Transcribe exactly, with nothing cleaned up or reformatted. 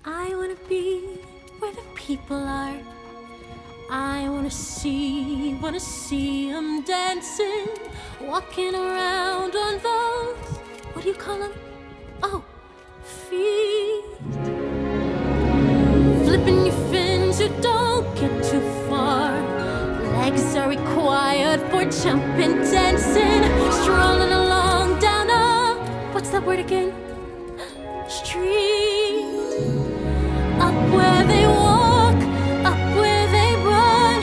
I wanna be where the people are. I wanna see, wanna see them dancing, walking around on those, what do you call them? Oh, feet. Flipping your fins, you don't get too far. Legs are required for jumping, dancing, strolling along down a, what's that word again? Street. Up where they walk.